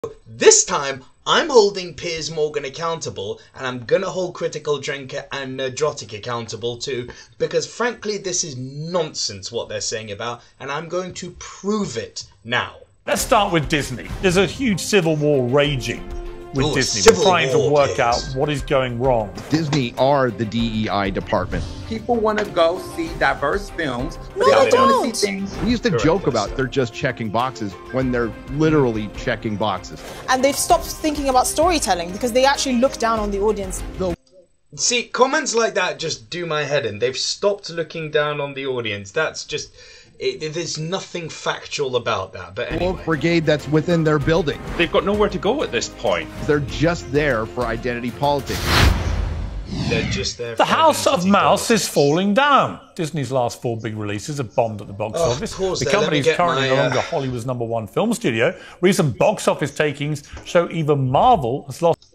This time, I'm holding Piers Morgan accountable, and I'm gonna hold Critical Drinker and Nerdrotic accountable too, because frankly, this is nonsense what they're saying about, and I'm going to prove it now. Let's start with Disney. There's a huge civil war raging with Disney. We're trying to work out what is going wrong. Disney are the DEI department. People want to go see diverse films. No, they don't. Want to see things. We used to joke about they're just checking boxes when they're literally checking boxes. And they've stopped thinking about storytelling because they actually look down on the audience. See, comments like that just do my head in. They've stopped looking down on the audience. That's just... there's nothing factual about that, but anyway. Woke brigade that's within their building. They've got nowhere to go at this point. They're just there for identity politics. They're just there. The House of Mouse is falling down. Disney's last 4 big releases have bombed at the box office. The company is currently no longer Hollywood's #1 film studio. Recent box office takings show even Marvel has lost.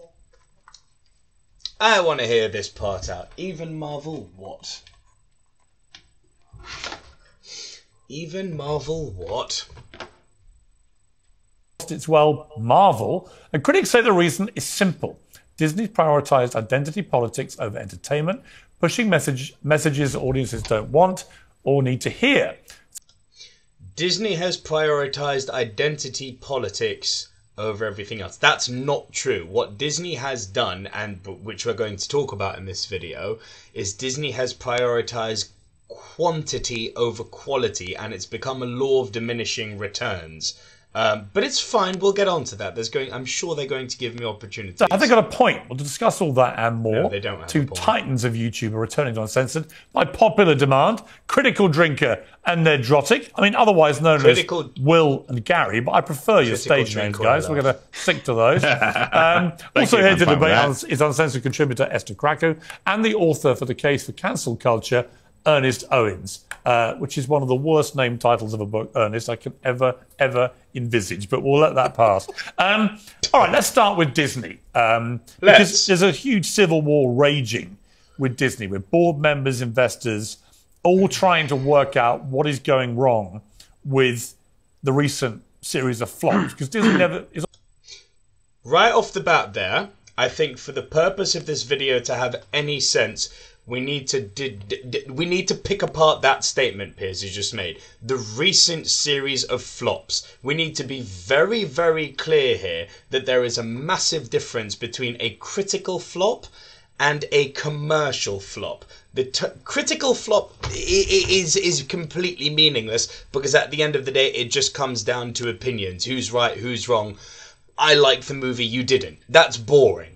I want to hear this part out. Even Marvel what? Even Marvel what? It's, well, Marvel. And critics say the reason is simple. Disney's prioritized identity politics over entertainment, pushing messages audiences don't want or need to hear. Disney has prioritized identity politics over everything else. That's not true. What Disney has done, and which we're going to talk about in this video, is Disney has prioritized quantity over quality, and it's become a law of diminishing returns. But it's fine. We'll get on to that. I'm sure they're going to give me opportunities. So have they got a point? We'll discuss all that and more. No, they don't have Two a point. titans of YouTube are returning to Uncensored by popular demand. Critical Drinker and Nerdrotic. I mean, otherwise known as Will and Gary, but I prefer your stage names, guys. We're going to stick to those. Also here to debate is Uncensored contributor Esther Krakow and the author for The Case for Cancel Culture, Ernest Owens, which is one of the worst named titles of a book, Ernest, I can ever envisage, but we'll let that pass. All right, let's start with Disney. Because there's a huge civil war raging with Disney, with board members, investors, all trying to work out what is going wrong with the recent series of flops. Because Disney never is... Right off the bat there, I think for the purpose of this video to have any sense, we need to pick apart that statement Piers has just made. The recent series of flops. We need to be very, very clear here that there is a massive difference between a critical flop and a commercial flop. The critical flop is completely meaningless because at the end of the day, it just comes down to opinions. Who's right, who's wrong. I liked the movie, you didn't. That's boring.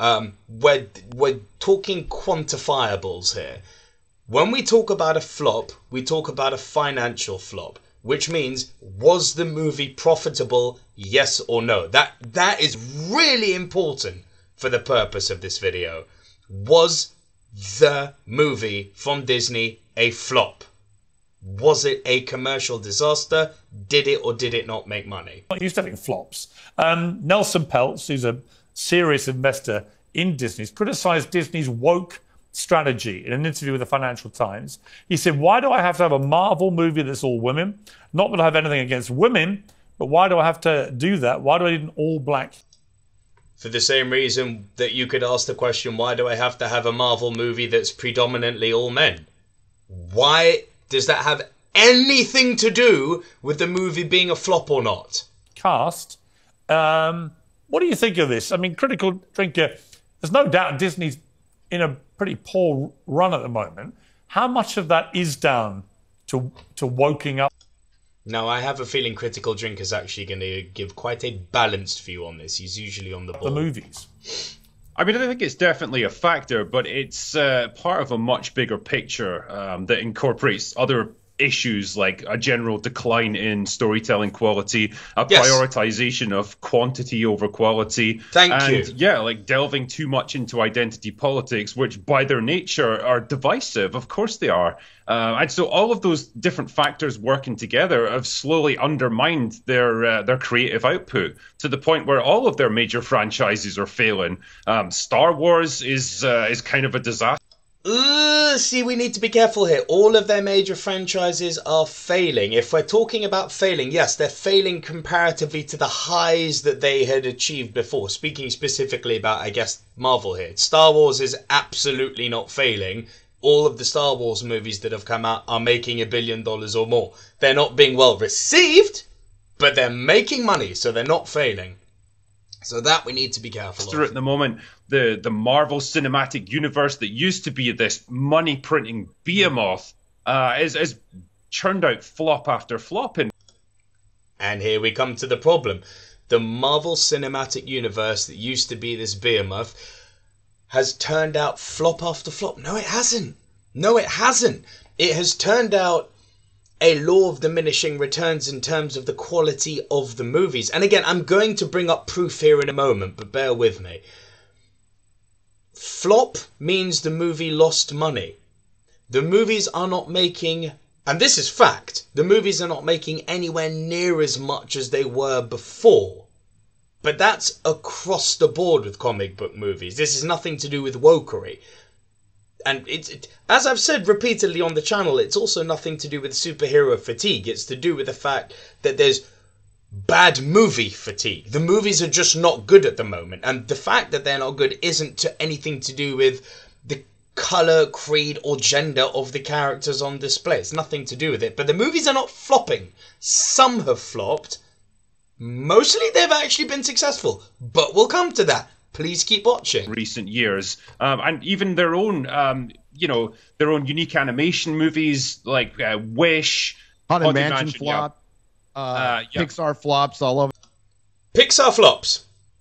We're talking quantifiables here. When we talk about a flop, we talk about a financial flop, which means, was the movie profitable, yes or no? That is really important for the purpose of this video. Was the movie from Disney a flop? Was it a commercial disaster? Did it or did it not make money? Not used to having flops. Nelson Peltz, who's a serious investor in Disney, has criticised Disney's woke strategy in an interview with the Financial Times. He said, why do I have to have a Marvel movie that's all women? Not that I have anything against women, but why do I have to do that? Why do I need an all-black... For the same reason that you could ask the question, why do I have to have a Marvel movie that's predominantly all men? Why does that have anything to do with the movie being a flop or not? Cast. What do you think of this? I mean, Critical Drinker, there's no doubt Disney's in a pretty poor run at the moment. How much of that is down to woking up? Now, I have a feeling Critical Drinker's actually going to give quite a balanced view on this. He's usually on the ball. The movies. I mean, I think it's definitely a factor, but it's part of a much bigger picture that incorporates other issues like a general decline in storytelling quality, a prioritization of quantity over quality. Thank you. Yeah, like delving too much into identity politics, which by their nature are divisive. Of course they are. And so all of those different factors working together have slowly undermined their creative output to the point where all of their major franchises are failing. Star Wars is kind of a disaster. See, we need to be careful here. All of their major franchises are failing. If we're talking about failing, yes, they're failing comparatively to the highs that they had achieved before. Speaking specifically about, I guess, Marvel here. Star Wars is absolutely not failing. All of the Star Wars movies that have come out are making $1 billion or more. They're not being well received, but they're making money, so they're not failing. So that we need to be careful of. At the moment, the Marvel Cinematic Universe that used to be this money-printing behemoth is churned out flop after flop. And here we come to the problem. The Marvel Cinematic Universe that used to be this behemoth has turned out flop after flop. No, it hasn't. No, it hasn't. It has turned out a law of diminishing returns in terms of the quality of the movies. And again, I'm going to bring up proof here in a moment, but bear with me. Flop means the movie lost money. The movies are not making, and this is fact, the movies are not making anywhere near as much as they were before. But that's across the board with comic book movies. This is nothing to do with wokery. And as I've said repeatedly on the channel, it's also nothing to do with superhero fatigue. It's to do with the fact that there's bad movie fatigue. The movies are just not good at the moment. And the fact that they're not good isn't anything to do with the colour, creed, or gender of the characters on display. It's nothing to do with it. But the movies are not flopping. Some have flopped. Mostly they've actually been successful. But we'll come to that. Please keep watching. Recent years, and even their own, their own unique animation movies like Wish, Haunted Mansion flop, Pixar flops all over. Pixar flops.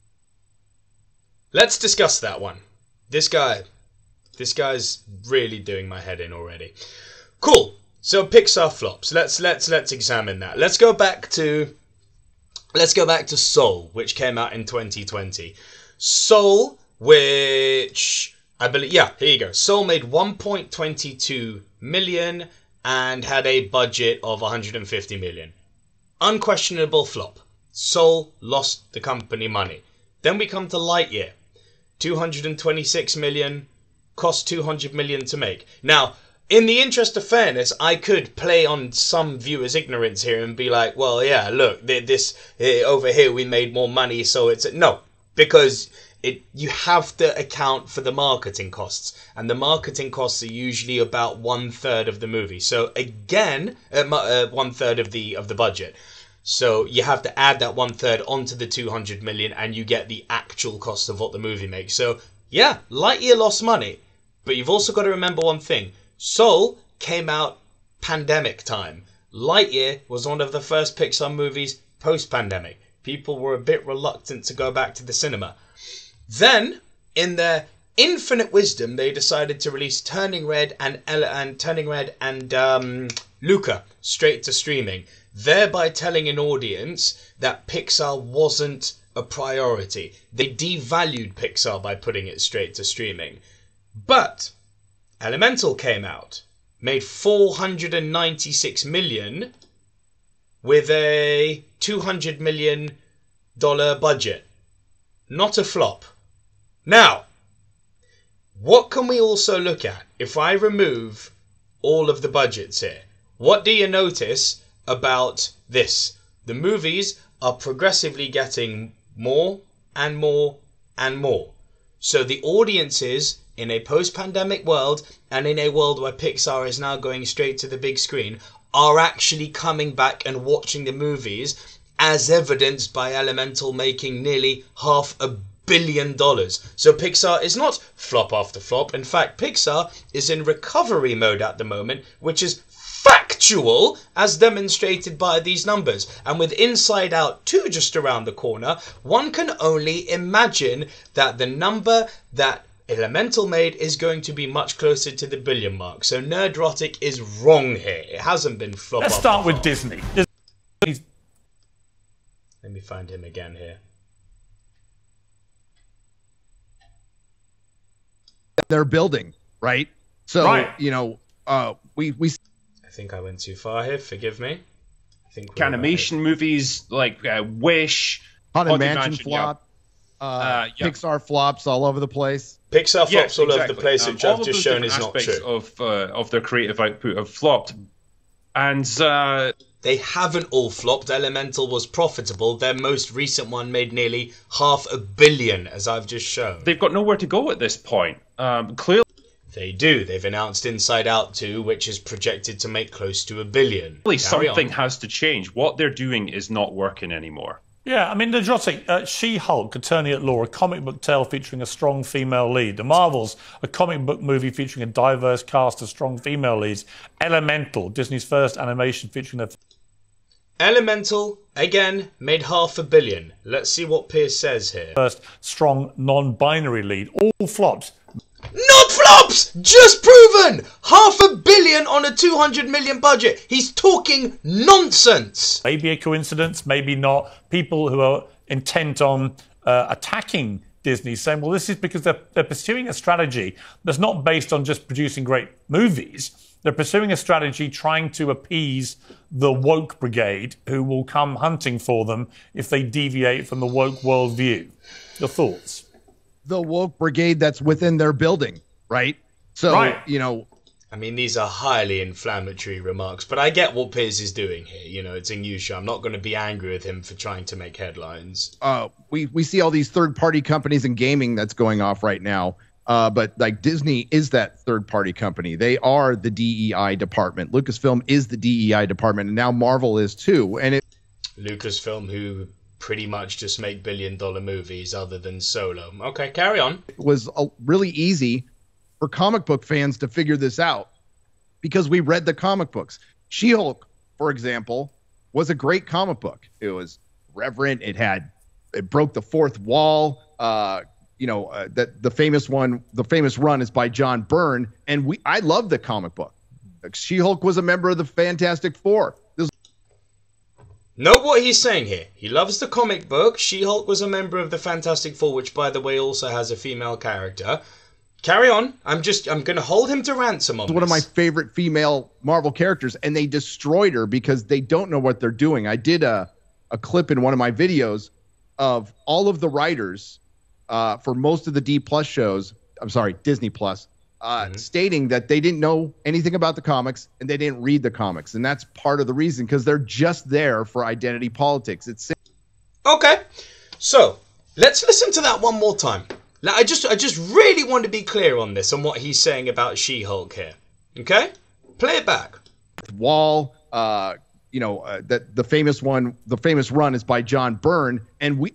Let's discuss that one. This guy's really doing my head in already. Cool. So Pixar flops. Let's examine that. Let's go back to Soul, which came out in 2020. Soul, which I believe, yeah, here you go. Soul made 1.22 million and had a budget of 150 million. Unquestionable flop. Soul lost the company money. Then we come to Lightyear. 226 million, cost 200 million to make. Now, in the interest of fairness, I could play on some viewers' ignorance here and be like, well, yeah, look, this over here we made more money, so it's... No. Because you have to account for the marketing costs, and the marketing costs are usually about 1/3 of the movie. So again, 1/3 of the budget. So you have to add that 1/3 onto the 200 million, and you get the actual cost of what the movie makes. So yeah, Lightyear lost money, but you've also got to remember one thing: Soul came out pandemic time. Lightyear was one of the first Pixar movies post-pandemic. People were a bit reluctant to go back to the cinema. Then, in their infinite wisdom, they decided to release Turning Red and Luca straight to streaming, thereby telling an audience that Pixar wasn't a priority. They devalued Pixar by putting it straight to streaming. But Elemental came out, made 496 million with a $200 million budget. Not a flop. Now, what can we also look at if I remove all of the budgets here? What do you notice about this? The movies are progressively getting more and more and more. So the audiences in a post-pandemic world, and in a world where Pixar is now going straight to the big screen, are actually coming back and watching the movies, as evidenced by Elemental making nearly $500 million. So Pixar is not flop after flop. In fact, Pixar is in recovery mode at the moment, which is factual, as demonstrated by these numbers. And with Inside Out 2 just around the corner, one can only imagine that the number that Elemental made is going to be much closer to the billion mark. So Nerdrotic is wrong here. It hasn't been flop. Let's start with Disney. Let me find him again here. They're building, right? So, right. you know, we I think I went too far here. Forgive me. I think animation movies like Wish, Haunted Mansion flop. Pixar flops all over the place. Pixar flops all over the place, which I've just shown is not true. Of their creative output have flopped. And they haven't all flopped. Elemental was profitable. Their most recent one made nearly $500 million, as I've just shown. They've got nowhere to go at this point. Clearly, they do. They've announced Inside Out 2, which is projected to make close to $1 billion. Something has to change. What they're doing is not working anymore. Yeah, I mean, Nedrotic, She-Hulk, Attorney at Law, a comic book tale featuring a strong female lead. The Marvels, a comic book movie featuring a diverse cast of strong female leads. Elemental, Disney's first animation featuring a... Elemental, again, made $500 million. Let's see what Piers says here. First strong non-binary lead. All flops. Not flops! Just proven! $500 million on a $200 million budget. He's talking nonsense. Maybe a coincidence, maybe not. People who are intent on attacking Disney saying, well, this is because they're pursuing a strategy that's not based on just producing great movies. They're pursuing a strategy trying to appease the woke brigade who will come hunting for them if they deviate from the woke worldview. Your thoughts? The woke brigade that's within their building, right? So, right. You know... I mean, these are highly inflammatory remarks, but I get what Piers is doing here. You know, it's a new show. I'm not going to be angry with him for trying to make headlines. We see all these third-party companies in gaming that's going off right now. But like Disney is that third-party company. They are the DEI department. Lucasfilm is the DEI department, and now Marvel is too. And Lucasfilm, who pretty much just make billion-dollar movies other than Solo. Okay, carry on. It was really easy for comic book fans to figure this out because we read the comic books. She-Hulk, for example, was a great comic book. It was reverent. It broke the fourth wall. That the famous run is by John Byrne, and I love the comic book. She-Hulk was a member of the Fantastic Four. Note what he's saying here. He loves the comic book. She-Hulk was a member of the Fantastic Four, which, by the way, also has a female character. Carry on. I'm going to hold him to ransom on this. One of my favorite female Marvel characters, and they destroyed her because they don't know what they're doing. I did a clip in one of my videos of all of the writers for most of the Disney Plus, stating that they didn't know anything about the comics and they didn't read the comics. And that's part of the reason, because they're just there for identity politics. Okay, so let's listen to that one more time. I just really want to be clear on this, on what he's saying about She-Hulk here. Okay? Play it back. Wall, that the famous run is by John Byrne, and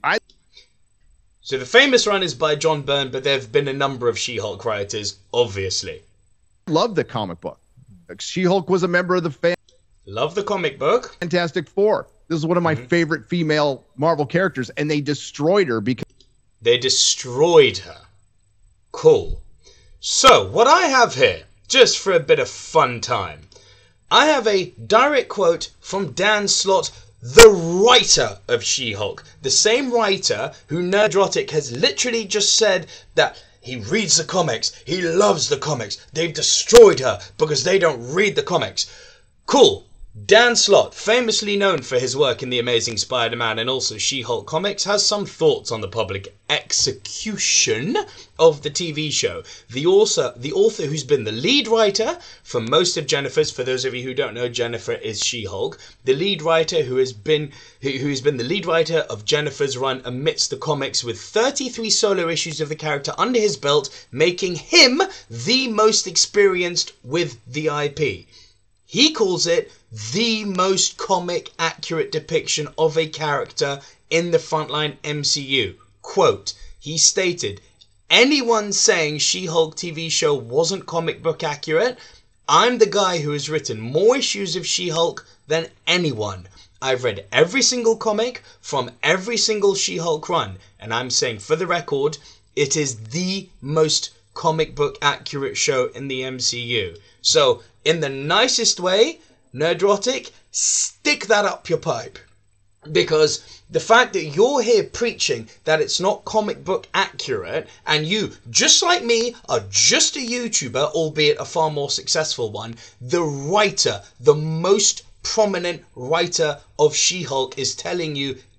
So the famous run is by John Byrne, but there have been a number of She-Hulk writers, obviously. Love the comic book. She-Hulk was a member of the Love the comic book. Fantastic Four. This is one of my favorite female Marvel characters, and they destroyed her because... They destroyed her. Cool. So, what I have here, just for a bit of fun time, I have a direct quote from Dan Slott, the writer of She-Hulk. The same writer who Nerdrotic has literally just said that he reads the comics, he loves the comics, they've destroyed her because they don't read the comics. Cool. Dan Slott, famously known for his work in The Amazing Spider-Man and also She-Hulk comics, has some thoughts on the public execution of the TV show. The author who's been the lead writer for most of Jennifer's, for those of you who don't know, Jennifer is She-Hulk, the lead writer who's been the lead writer of Jennifer's run amidst the comics with 33 solo issues of the character under his belt, making him the most experienced with the IP. He calls it the most comic accurate depiction of a character in the frontline MCU. Quote, he stated, anyone saying She-Hulk TV show wasn't comic book accurate, I'm the guy who has written more issues of She-Hulk than anyone. I've read every single comic from every single She-Hulk run, and I'm saying for the record, it is the most comic book accurate show in the MCU. So, in the nicest way, Nerdrotic, stick that up your pipe. Because the fact that you're here preaching that it's not comic book accurate, and you, just like me, are just a YouTuber, albeit a far more successful one, the writer, the most prominent writer of She-Hulk is telling you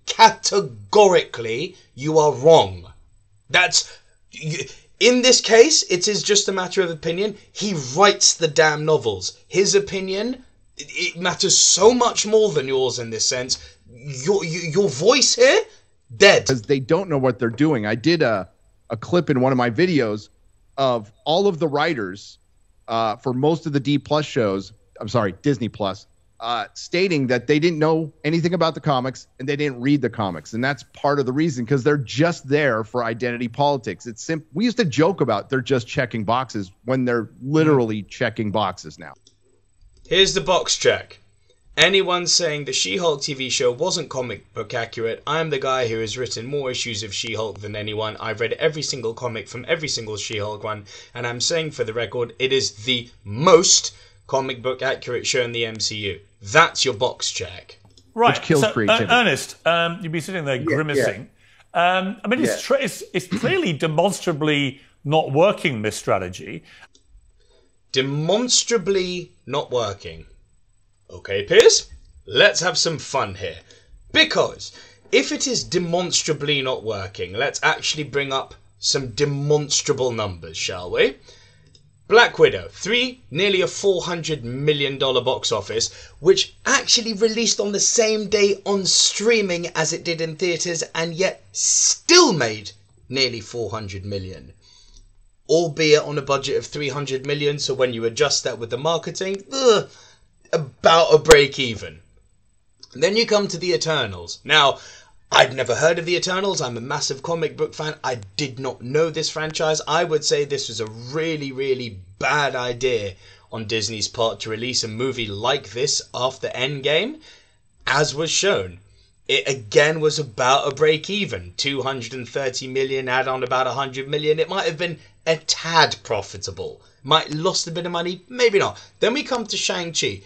categorically, you are wrong. In this case, it is just a matter of opinion. He writes the damn novels. His opinion, it matters so much more than yours in this sense. Your voice here, dead. Because they don't know what they're doing. I did a clip in one of my videos of all of the writers for most of the Disney Plus, stating that they didn't know anything about the comics and they didn't read the comics. And that's part of the reason, because they're just there for identity politics. It's we used to joke about they're just checking boxes when they're literally checking boxes now. Here's the box check. Anyone saying the She-Hulk TV show wasn't comic book accurate, I am the guy who has written more issues of She-Hulk than anyone. I've read every single comic from every single She-Hulk one, and I'm saying for the record, it is the most comic book accurate show in the MCU. That's your box check. Right. Which kills creativity. Ernest, you'd be sitting there grimacing. Yeah. I mean, it's clearly demonstrably not working, this strategy. Demonstrably not working. Okay, Piers, let's have some fun here. Because if it is demonstrably not working, let's actually bring up some demonstrable numbers, shall we? Black Widow, nearly a $400 million box office, which actually released on the same day on streaming as it did in theatres, and yet still made nearly $400 million. Albeit on a budget of $300 million, so when you adjust that with the marketing, about a break even. And then you come to the Eternals. Now, I'd never heard of the Eternals. I'm a massive comic book fan. I did not know this franchise. I would say this was a really, really bad idea on Disney's part to release a movie like this after Endgame, as was shown. It again was about a break even. 230 million, add on about 100 million. It might have been a tad profitable. Might have lost a bit of money, maybe not. Then we come to Shang-Chi.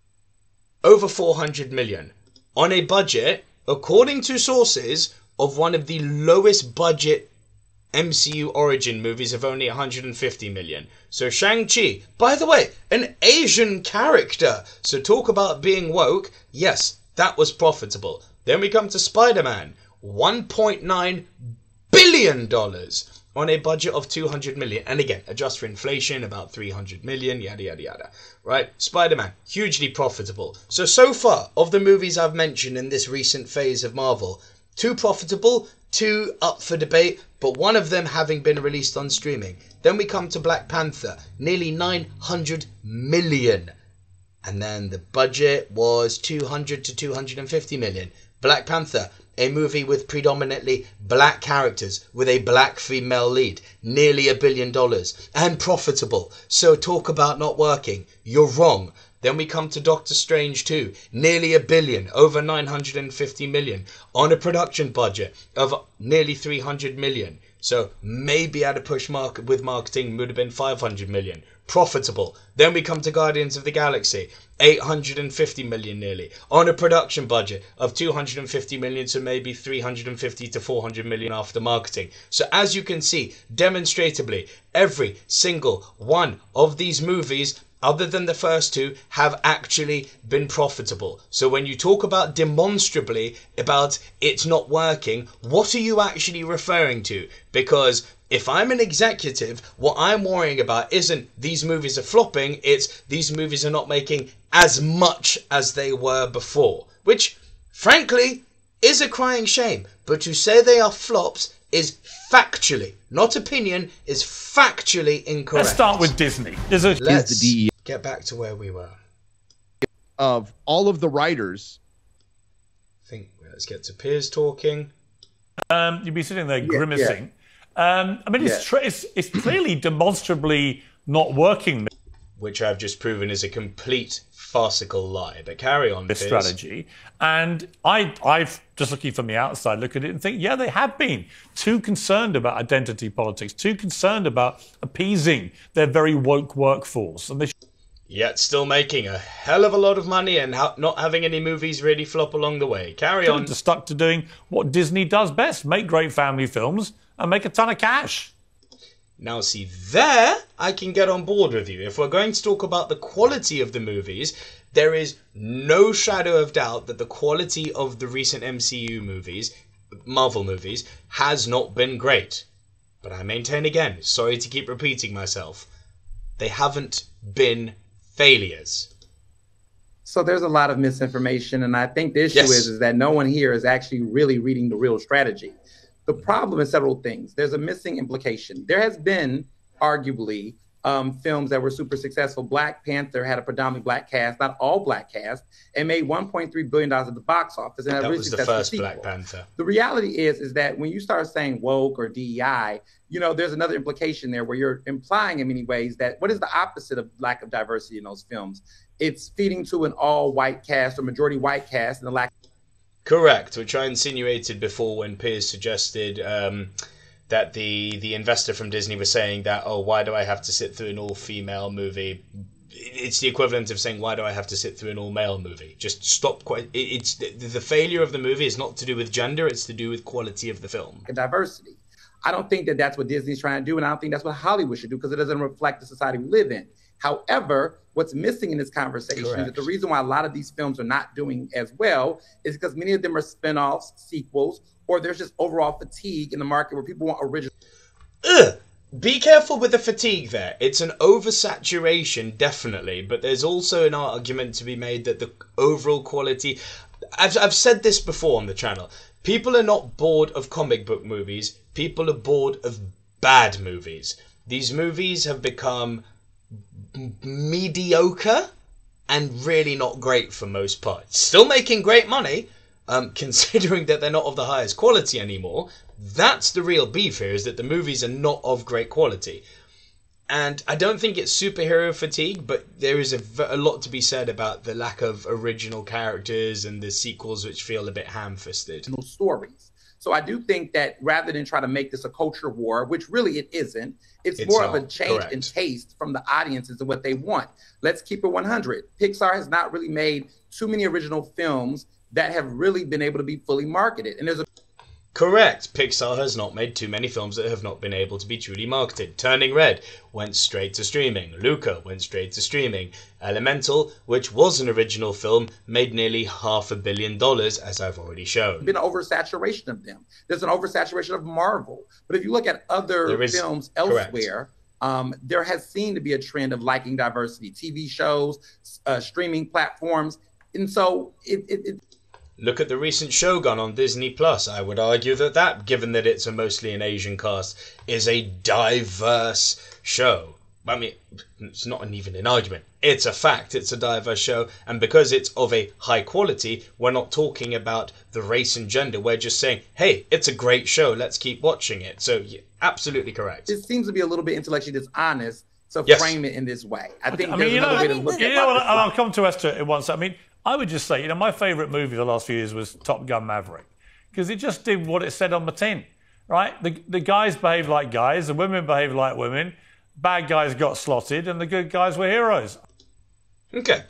Over 400 million. On a budget, according to sources, of one of the lowest budget MCU origin movies of only 150 million. So Shang-Chi, by the way, an Asian character. So talk about being woke. Yes, that was profitable. Then we come to Spider-Man. $1.9 billion on a budget of 200 million. And again, adjust for inflation, about 300 million, yada, yada, yada. Right? Spider-Man, hugely profitable. So far, of the movies I've mentioned in this recent phase of Marvel, 2 profitable, 2 up for debate, but one of them having been released on streaming. Then we come to Black Panther, nearly 900 million. And then the budget was 200 to 250 million. Black Panther, a movie with predominantly black characters with a black female lead, nearly $1 billion, and profitable. So talk about not working. You're wrong. Then we come to Doctor Strange 2, nearly $1 billion, over 950 million, on a production budget of nearly 300 million. So maybe at a push market with marketing would have been 500 million. Profitable. Then we come to Guardians of the Galaxy, 850 million nearly, on a production budget of 250 million, so maybe 350 to 400 million after marketing. So as you can see, demonstratively, every single one of these movies, other than the first 2, have actually been profitable. So when you talk about demonstrably about it's not working, what are you actually referring to? Because if I'm an executive, what I'm worrying about isn't these movies are flopping, it's these movies are not making as much as they were before. Which, frankly, is a crying shame. But to say they are flops is factually, not opinion, is factually incorrect. Let's start with Disney. Let's get back to where we were. Of all of the writers. Let's get to Piers talking. You'd be sitting there grimacing. I mean, it's clearly demonstrably not working. Which I've just proven is a complete farcical lie. But carry on, this strategy. And I've just looking from the outside, look at it and think, yeah, they have been too concerned about identity politics, too concerned about appeasing their very woke workforce. And they yet still making a hell of a lot of money and not having any movies really flop along the way. Carry on. Just stuck to doing what Disney does best, make great family films and make a ton of cash. Now see, there I can get on board with you. If we're going to talk about the quality of the movies, There is no shadow of doubt that the quality of the recent MCU movies, Marvel movies, has not been great. But I maintain again, sorry to keep repeating myself, they haven't been failures. So there's a lot of misinformation, and I think the issue is that no one here is actually really reading the real strategy. The problem is several things. There's a missing implication. There has been, arguably, films that were super successful. Black Panther had a predominantly black cast, not all black cast, and made $1.3 billion at the box office. And that really was the first Black Panther. The reality is that when you start saying woke or DEI, you know, there's another implication there where you're implying in many ways that what is the opposite of lack of diversity in those films? It's feeding to an all-white cast or majority white cast and the lack. Correct, which I insinuated before when Piers suggested that the investor from Disney was saying that, oh, why do I have to sit through an all-female movie? It's the equivalent of saying, why do I have to sit through an all-male movie? Just stop. It's the failure of the movie is not to do with gender, it's to do with quality of the film. Diversity. I don't think that that's what Disney's trying to do, and I don't think that's what Hollywood should do because it doesn't reflect the society we live in. However, what's missing in this conversation is that the reason why a lot of these films are not doing as well is because many of them are spin-offs, sequels, or there's just overall fatigue in the market where people want original. Be careful with the fatigue there. It's an oversaturation, definitely, but there's also an argument to be made that the overall quality... I've said this before on the channel. People are not bored of comic book movies. People are bored of bad movies. These movies have become mediocre and really not great for most parts. Still making great money, considering that they're not of the highest quality anymore. That's the real beef here, is that the movies are not of great quality. And I don't think it's superhero fatigue, but there is a lot to be said about the lack of original characters and the sequels which feel a bit ham-fisted. Stories. So I do think that rather than try to make this a culture war, which really it isn't, it's more of a change in taste from the audiences and what they want. Let's keep it 100. Pixar has not really made too many original films that have really been able to be fully marketed. And there's a Correct. Pixar has not made too many films that have not been able to be truly marketed. Turning Red went straight to streaming. Luca went straight to streaming. Elemental, which was an original film, made nearly $500 million, as I've already shown. Been an oversaturation of them. There's an oversaturation of Marvel. But if you look at other films elsewhere, there has seemed to be a trend of liking diversity. TV shows, streaming platforms. And so Look at the recent Shogun on Disney Plus. I would argue that, given that it's mostly an Asian cast, is a diverse show. I mean, it's not even an argument. It's a fact. It's a diverse show. And because it's of a high quality, we're not talking about the race and gender. We're just saying, hey, it's a great show. Let's keep watching it. So, yeah, absolutely correct. It seems to be a little bit intellectually dishonest to frame it in this way. I think there's another way to look at it. I'll come to Esther at once. I mean, I would just say, my favourite movie the last few years was Top Gun Maverick, because it just did what it said on the tin, right? The guys behaved like guys, the women behaved like women, bad guys got slotted, and the good guys were heroes. Okay.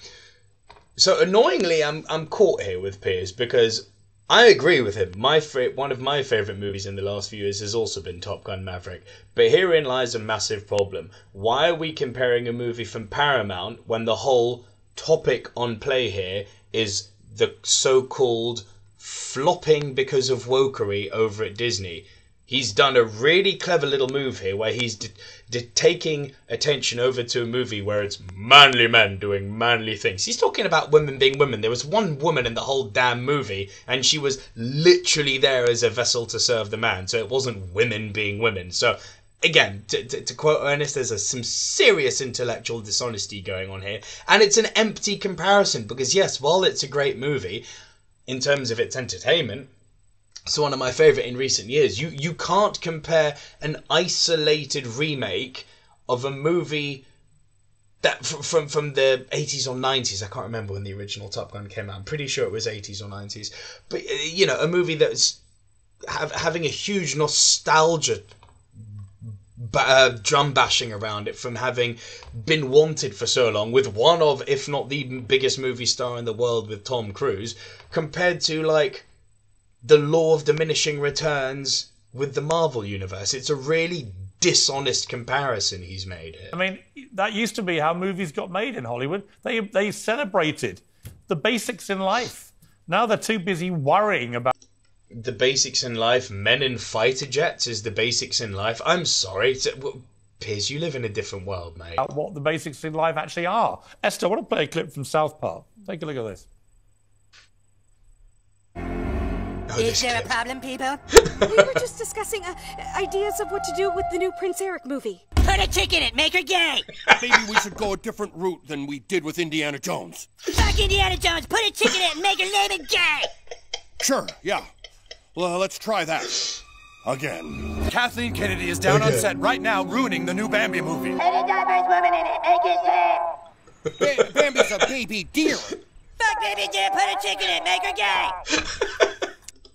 So annoyingly, I'm caught here with Piers, because I agree with him. One of my favourite movies in the last few years has also been Top Gun Maverick. But herein lies a massive problem. Why are we comparing a movie from Paramount when the whole topic on play here is the so-called flopping because of wokery over at Disney? He's done a really clever little move here where he's taking attention over to a movie where it's manly men doing manly things. He's talking about women being women. There was one woman in the whole damn movie, and she was literally there as a vessel to serve the man. So it wasn't women being women. So again, to quote Ernest, there's some serious intellectual dishonesty going on here. And it's an empty comparison because, yes, while it's a great movie, in terms of its entertainment, it's one of my favourite in recent years. You can't compare an isolated remake of a movie that from the 80s or 90s. I can't remember when the original Top Gun came out. I'm pretty sure it was 80s or 90s. But, a movie that's having a huge nostalgia drum bashing around it from having been wanted for so long, with one of, if not the biggest movie star in the world with Tom Cruise, compared to, like, the law of diminishing returns with the Marvel universe. It's a really dishonest comparison he's made here. I mean, that used to be how movies got made in Hollywood. They celebrated the basics in life. Now they're too busy worrying about the basics in life. Men in fighter jets is the basics in life. I'm sorry. Piers, you live in a different world, mate. What the basics in life actually are. Esther, I want to play a clip from South Park. Take a look at this. Is there a problem, people? We were just discussing ideas of what to do with the new Prince Eric movie. Put a chick in it, make her gay! Maybe we should go a different route than we did with Indiana Jones. Fuck Indiana Jones, put a chick in it and make her name it gay! Sure, yeah. Well, let's try that. Again. Kathleen Kennedy is down on set right now ruining the new Bambi movie. Put a diverse woman in it, make it gay! Bambi's a baby deer. Fuck baby deer, put a chick in it, make her gay!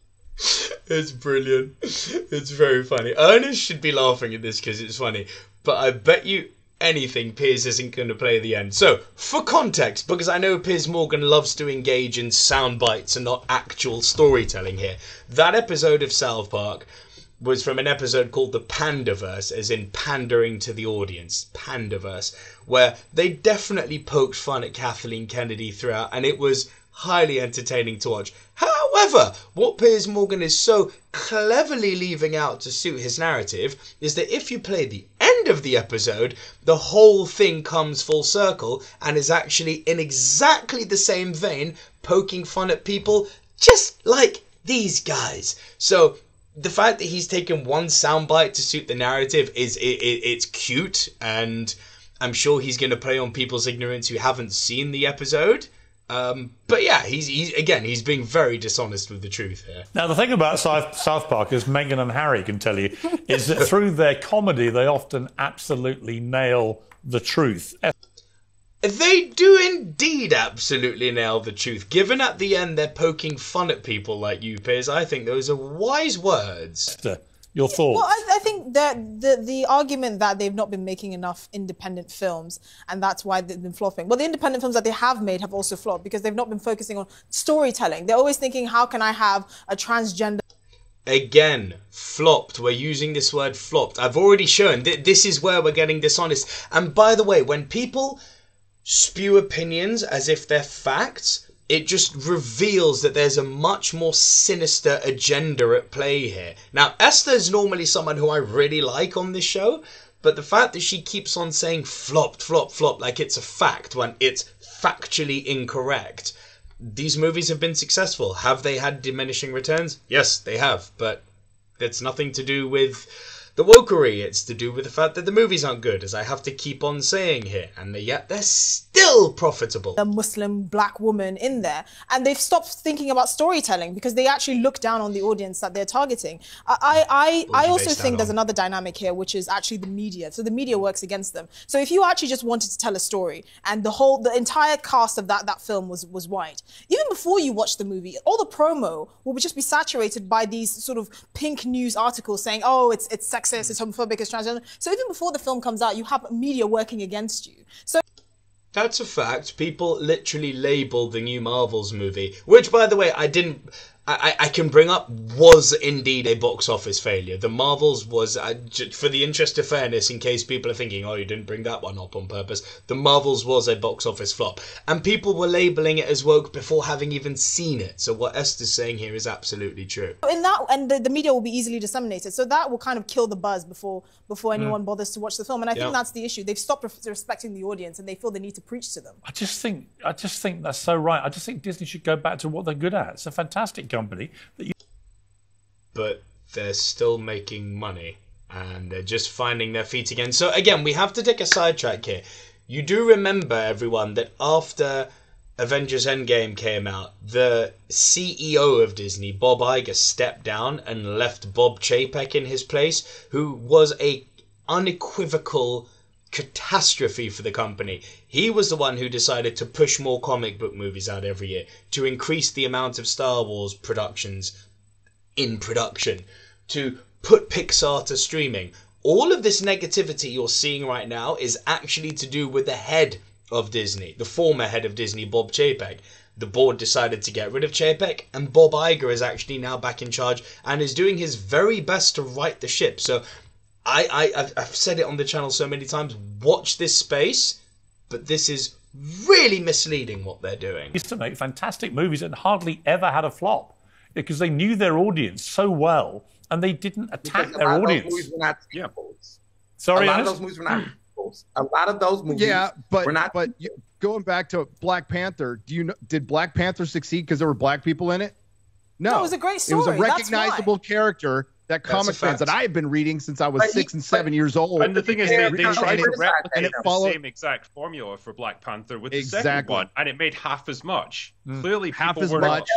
It's brilliant. It's very funny. Ernest should be laughing at this because it's funny. But I bet you anything Piers isn't going to play the end. So, for context, because I know Piers Morgan loves to engage in sound bites and not actual storytelling here, that episode of South Park was from an episode called the Pandaverse, as in pandering to the audience, Pandaverse, where they definitely poked fun at Kathleen Kennedy throughout, and it was highly entertaining to watch. However, what Piers Morgan is so cleverly leaving out to suit his narrative is that if you play the end of the episode, the whole thing comes full circle and is actually in exactly the same vein, poking fun at people just like these guys. So the fact that he's taken one soundbite to suit the narrative it's cute, and I'm sure he's going to play on people's ignorance who haven't seen the episode. But yeah, he's being very dishonest with the truth here. Now, the thing about South Park, as Meghan and Harry can tell you, is that through their comedy, they often absolutely nail the truth. They do indeed absolutely nail the truth. Given at the end they're poking fun at people like you, Piers, I think those are wise words. Your thoughts? Well, I think that the argument that they've not been making enough independent films and that's why they've been flopping. Well, the independent films that they have made have also flopped because they've not been focusing on storytelling. They're always thinking, how can I have a transgender... Again, flopped. We're using this word flopped. I've already shown this is where we're getting dishonest. And by the way, when people spew opinions as if they're facts, it just reveals that there's a much more sinister agenda at play here. Now, Esther's normally someone who I really like on this show, but the fact that she keeps on saying flopped, flop, flop, like it's a fact when it's factually incorrect. These movies have been successful. Have they had diminishing returns? Yes, they have, but it's nothing to do with the wokery. It's to do with the fact that the movies aren't good, as I have to keep on saying here, and yet they're still profitable. A Muslim black woman in there, and they've stopped thinking about storytelling because they actually look down on the audience that they're targeting. I also think there's another dynamic here, which is actually the media. So the media works against them. So if you actually just wanted to tell a story, and the entire cast of that film was white, even before you watch the movie, all the promo will just be saturated by these sort of pink news articles saying, oh, it's sexist, it's homophobic, it's transgender. So even before the film comes out, you have media working against you. So that's a fact. People literally labelled the new Marvels movie, which, by the way, I can bring up, was indeed a box office failure. The Marvels was, for the interest of fairness, in case people are thinking, oh, you didn't bring that one up on purpose, the Marvels was a box office flop. And people were labelling it as woke before having even seen it. So what Esther's saying here is absolutely true. In that, and the media will be easily disseminated. So that will kind of kill the buzz before anyone bothers to watch the film. And I think that's the issue. They've stopped respecting the audience and they feel the need to preach to them. I just think that's so right. I just think Disney should go back to what they're good at. It's a fantastic company. But they're still making money and they're just finding their feet again. So again, we have to take a sidetrack here. You do remember, everyone, that after Avengers Endgame came out, the CEO of Disney, Bob Iger, stepped down and left Bob Chapek in his place, who was a unequivocal catastrophe for the company. He was the one who decided to push more comic book movies out every year, to increase the amount of Star Wars productions in production, to put Pixar to streaming. All of this negativity you're seeing right now is actually to do with the head of Disney, the former head of Disney, Bob Chapek. The board decided to get rid of Chapek, and Bob Iger is actually now back in charge and is doing his very best to right the ship. So I've said it on the channel so many times, watch this space, but this is really misleading what they're doing. Used to make fantastic movies and hardly ever had a flop because they knew their audience so well and they didn't attack their audience. Those movies were not sequels. Sorry, a lot of those movies were not sequels. A lot of those movies were not. But going back to Black Panther, did Black Panther succeed because there were black people in it? No, it was a great story. It was a recognizable character that comic fans that I have been reading since I was 6 and 7 years old. And the thing is, they tried to replicate the same exact formula for Black Panther with the second one, and it made half as much. Clearly, half as were much.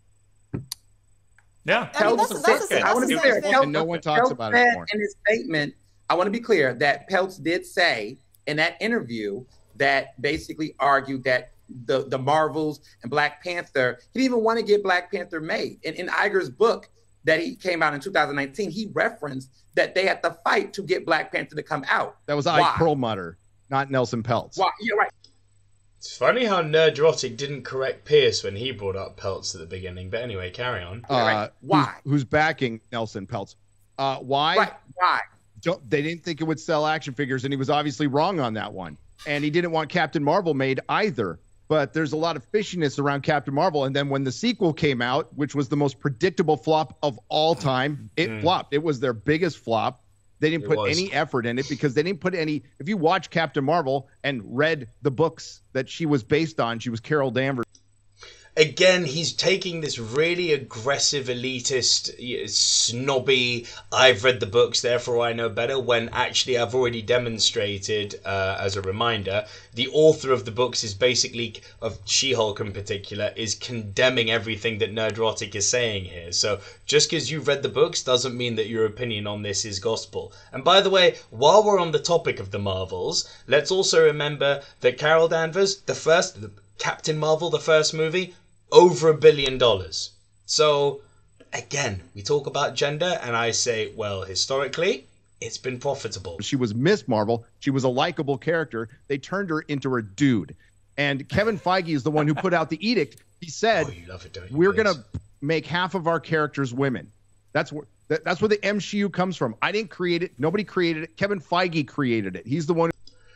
Yeah, I want to be clear. And no one talks about it anymore. In his statement, I want to be clear that Peltz did say in that interview that basically argued that the Marvels and Black Panther, he didn't even want to get Black Panther made. And in Iger's book that he came out in 2019, he referenced that they had to fight to get Black Panther to come out. That was Ike Perlmutter, not Nelson Peltz. Why? Yeah, right. It's funny how Nerdrotic didn't correct Pierce when he brought up Peltz at the beginning. But anyway, carry on. Why? Who's backing Nelson Peltz? Why? Right. Why? They didn't think it would sell action figures, and he was obviously wrong on that one. And he didn't want Captain Marvel made either. But there's a lot of fishiness around Captain Marvel. And then when the sequel came out, which was the most predictable flop of all time, it flopped. It was their biggest flop. They didn't put any effort in it because they didn't put any. If you watch Captain Marvel and read the books that she was based on, she was Carol Danvers. Again, he's taking this really aggressive, elitist, snobby, I've read the books, therefore I know better, when actually I've already demonstrated, as a reminder, the author of the books is basically, of She-Hulk in particular, is condemning everything that Nerdrotic is saying here. So just because you've read the books doesn't mean that your opinion on this is gospel. And by the way, while we're on the topic of the Marvels, let's also remember that Carol Danvers, Captain Marvel, the first movie, over $1 billion. So again, we talk about gender and I say, well, historically, it's been profitable. She was Miss Marvel. She was a likable character. They turned her into a dude. And Kevin Feige is the one who put out the edict. He said, we're going to make half of our characters women. That's where the MCU comes from. I didn't create it. Nobody created it. Kevin Feige created it. He's the one.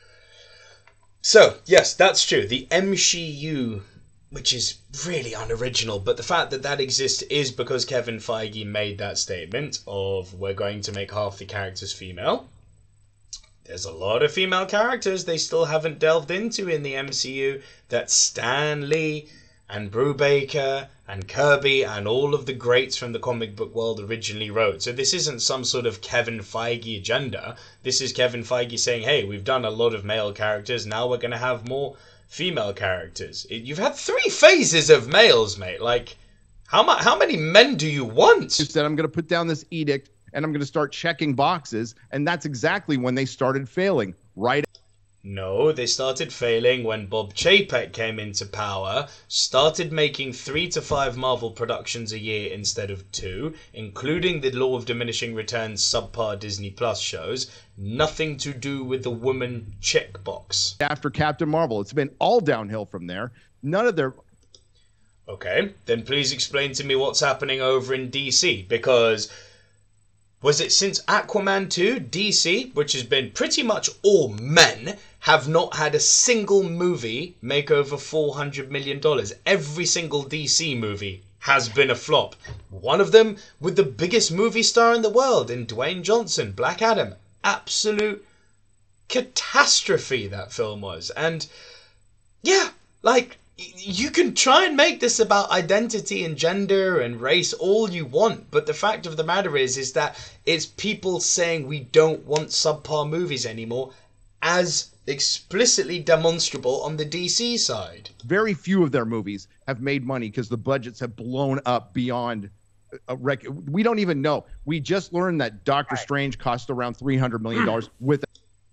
So, yes, that's true. The MCU, which is really unoriginal, but the fact that that exists is because Kevin Feige made that statement of we're going to make half the characters female. There's a lot of female characters they still haven't delved into in the MCU that Stan Lee and Brubaker and Kirby and all of the greats from the comic book world originally wrote. So this isn't some sort of Kevin Feige agenda. This is Kevin Feige saying, hey, we've done a lot of male characters, now we're going to have more female characters. You've had 3 phases of males, mate. Like, how many men do you want? You said, I'm going to put down this edict and I'm going to start checking boxes. And that's exactly when they started failing. Right. No, they started failing when Bob Chapek came into power, started making 3 to 5 Marvel productions a year instead of 2, including the Law of Diminishing Returns subpar Disney Plus shows. Nothing to do with the woman checkbox. After Captain Marvel, it's been all downhill from there. None of their... Okay, then please explain to me what's happening over in DC, because... was it since Aquaman 2, DC, which has been pretty much all men, have not had a single movie make over $400 million. Every single DC movie has been a flop. One of them with the biggest movie star in the world in Dwayne Johnson, Black Adam. Absolute catastrophe that film was. And yeah, like... you can try and make this about identity and gender and race all you want, but the fact of the matter is that it's people saying we don't want subpar movies anymore, as explicitly demonstrable on the DC side. Very few of their movies have made money because the budgets have blown up beyond a record. We don't even know. We just learned that Doctor Strange cost around $300 million without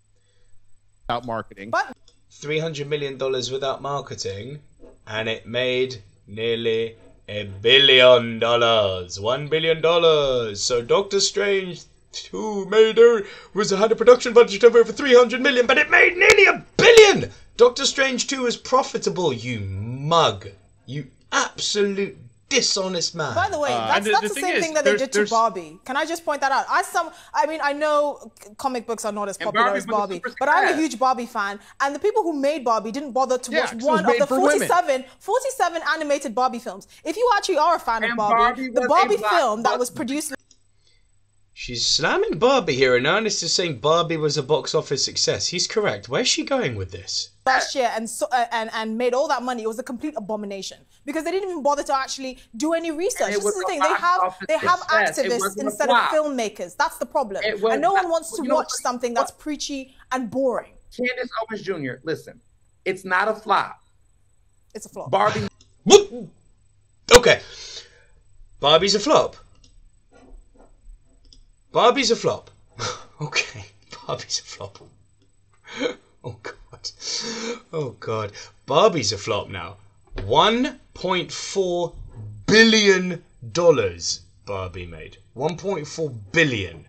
marketing. But $300 million without marketing, and it made nearly $1 billion. $1 billion. So Doctor Strange 2 had a production budget of over 300 million, but it made nearly $1 billion. Doctor Strange 2 is profitable, you mug. You absolute dishonest man. By the way, that's the same thing that they did to Barbie. Can I just point that out? I know comic books are not as popular as Barbie, but I'm a huge Barbie fan, and the people who made Barbie didn't bother to watch one of the 47 animated Barbie films. If you actually are a fan of Barbie, the Barbie film that was produced... She's slamming Barbie here, and Ernest is saying Barbie was a box office success. He's correct. Where's she going with this? Last year and made all that money. It was a complete abomination because they didn't even bother to actually do any research. This is the thing. They have activists instead of filmmakers. That's the problem. And no one wants to watch something that's preachy and boring. Candace Owens Jr., listen, it's not a flop. It's a flop. Barbie. Okay. Barbie's a flop. Barbie's a flop. Okay. Barbie's a flop. Oh, God. Oh, God. Barbie's a flop now. $1.4 billion Barbie made. $1.4 billion.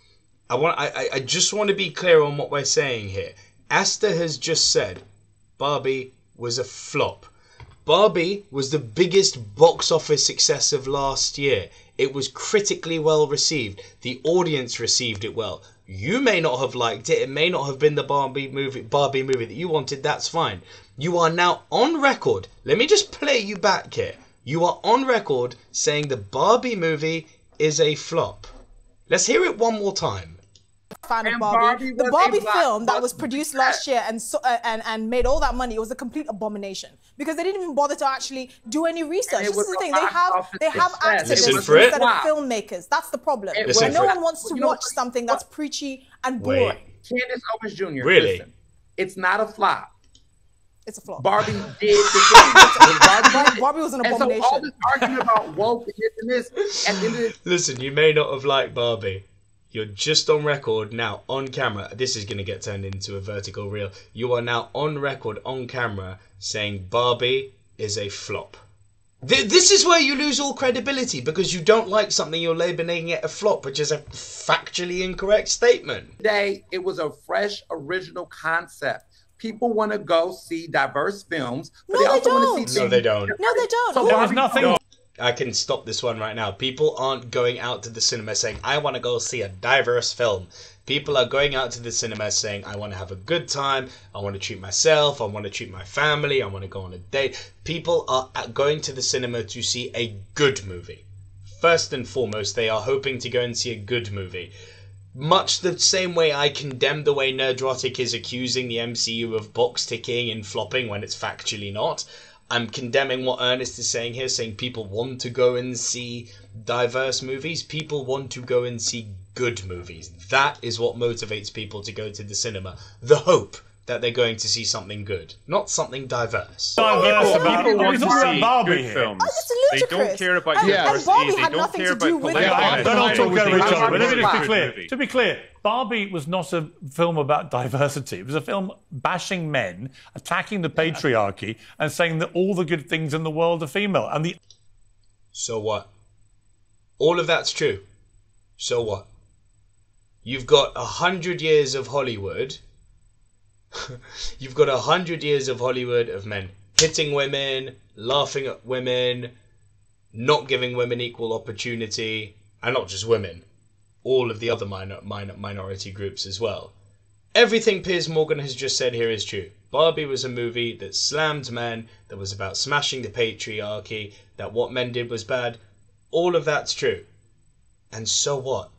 I just want to be clear on what we're saying here. Asta has just said Barbie was a flop. Barbie was the biggest box office success of last year. It was critically well received. The audience received it well. You may not have liked it. It may not have been the Barbie movie that you wanted. That's fine. You are now on record. Let me just play you back here. You are on record saying the Barbie movie is a flop. Let's hear it one more time. Fan of Barbie. The Barbie film that was produced last year and made all that money, it was a complete abomination because they didn't even bother to actually do any research. This is the thing. They have activists instead of filmmakers. That's the problem. And no one wants to watch something that's preachy and boring. Candace Owens Jr. Really? Listen, it's not a flop. It's a flop. Barbie did the thing. Barbie was an abomination. And so all this argument about woke and this, at the end of the... Listen, you may not have liked Barbie. You're just on record now, on camera. This is going to get turned into a vertical reel. You are now on record, on camera, saying Barbie is a flop. This is where you lose all credibility because you don't like something, you're labeling it a flop, which is a factually incorrect statement. Today, it was a fresh, original concept. People want to go see diverse films, but they also want to see... No, they don't. No, they don't. So there was nothing... No. I can stop this one right now. People aren't going out to the cinema saying, I want to go see a diverse film. People are going out to the cinema saying, I want to have a good time. I want to treat myself. I want to treat my family. I want to go on a date. People are going to the cinema to see a good movie. First and foremost, they are hoping to go and see a good movie. Much the same way I condemn the way Nerdrotic is accusing the MCU of box ticking and flopping when it's factually not. I'm condemning what Ernest is saying here, saying people want to go and see diverse movies. People want to go and see good movies. That is what motivates people to go to the cinema. The hope that they're going to see something good, not something diverse. People want to see Barbie good films. They don't care about Barbie diversity. They had don't nothing care to do about with political... it. Don't all talk over each other. But let me just be clear. Movie. To be clear, Barbie was not a film about diversity. It was a film bashing men, attacking the patriarchy, and saying that all the good things in the world are female. And the... So what? All of that's true. So what? You've got 100 years of Hollywood. You've got 100 years of Hollywood of men hitting women, laughing at women, not giving women equal opportunity, and not just women, all of the other minority groups as well. Everything Piers Morgan has just said here is true. Barbie was a movie that slammed men, that was about smashing the patriarchy, that what men did was bad. All of that's true. And so what?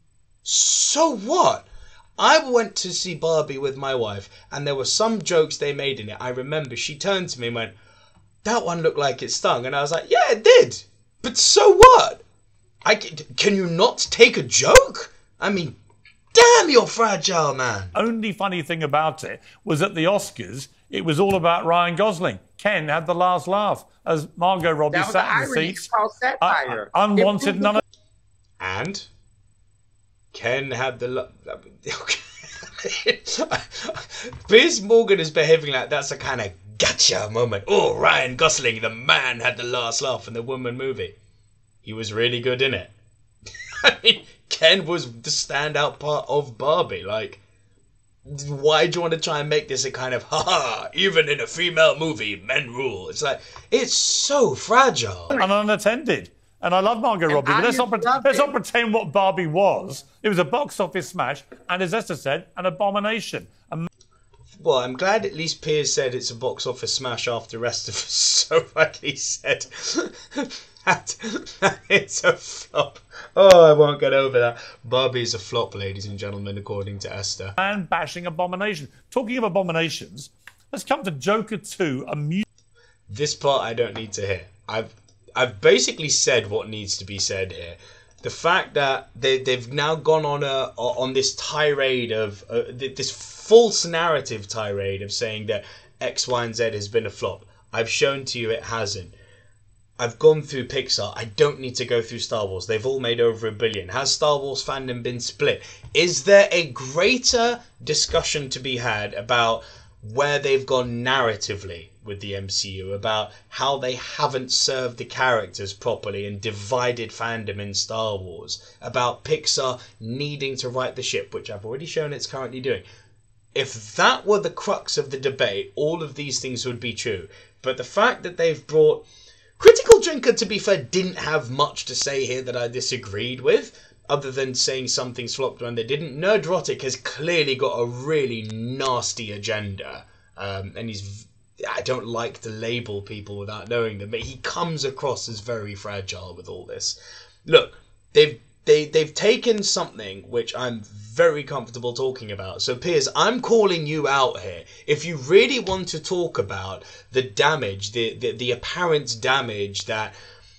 So what? I went to see Barbie with my wife, and there were some jokes they made in it. I remember she turned to me and went, that one looked like it stung. And I was like, yeah, it did. But so what? Can you not take a joke? I mean, damn, you're fragile, man. Only funny thing about it was at the Oscars, it was all about Ryan Gosling. Ken had the last laugh as Margot Robbie sat in the seats. Unwanted, none of... And Ken had the... Piers Morgan is behaving like that's a kind of gotcha moment. Oh, Ryan Gosling, the man, had the last laugh in the woman movie. He was really good in it. I mean, Ken was the standout part of Barbie. Like, why do you want to try and make this a kind of, haha, even in a female movie, men rule? It's like, it's so fragile. And unattended. And I love Margot Robbie, but let's not pretend what Barbie was. It was a box office smash, and as Esther said, an abomination. Well, I'm glad at least Piers said it's a box office smash after the rest of us so rightly said that it's a flop. Oh, I won't get over that. Barbie is a flop, ladies and gentlemen, according to Esther. And bashing abomination. Talking of abominations, let's come to Joker 2. This part I don't need to hear. I've basically said what needs to be said here. The fact that they've now gone on this tirade of this false narrative tirade of saying that X, Y, and Z has been a flop. I've shown to you it hasn't. I've gone through Pixar. I don't need to go through Star Wars. They've all made over $1 billion. Has Star Wars fandom been split? Is there a greater discussion to be had about where they've gone narratively with the MCU, about how they haven't served the characters properly and divided fandom in Star Wars, about Pixar needing to right the ship, which I've already shown it's currently doing? If that were the crux of the debate, all of these things would be true. But the fact that they've brought... Critical Drinker, to be fair, didn't have much to say here that I disagreed with, other than saying something's flopped when they didn't. Nerdrotic has clearly got a really nasty agenda, and he's... I don't like to label people without knowing them, but he comes across as very fragile with all this. Look, they've taken something which I'm very comfortable talking about. So Piers, I'm calling you out here. If you really want to talk about the damage, the apparent damage that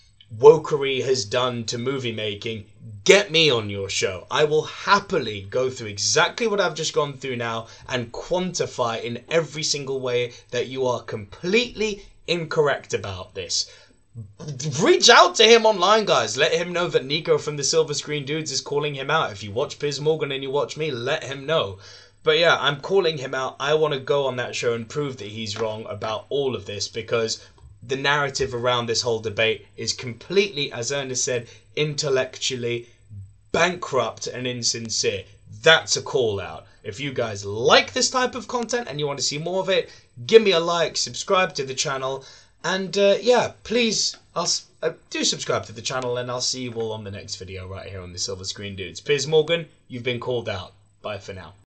wokery has done to movie making, get me on your show. I will happily go through exactly what I've just gone through now and quantify in every single way that you are completely incorrect about this. Reach out to him online, guys. Let him know that Nico from the Silver Screen Dudes is calling him out. If you watch Piers Morgan and you watch me, let him know. But yeah, I'm calling him out. I want to go on that show and prove that he's wrong about all of this, because the narrative around this whole debate is completely, as Ernest said, intellectually bankrupt and insincere. That's a call out. If you guys like this type of content and you want to see more of it, give me a like, subscribe to the channel, and yeah, please, do subscribe to the channel, and I'll see you all on the next video right here on the Silver Screen Dudes. Piers Morgan, you've been called out. Bye for now.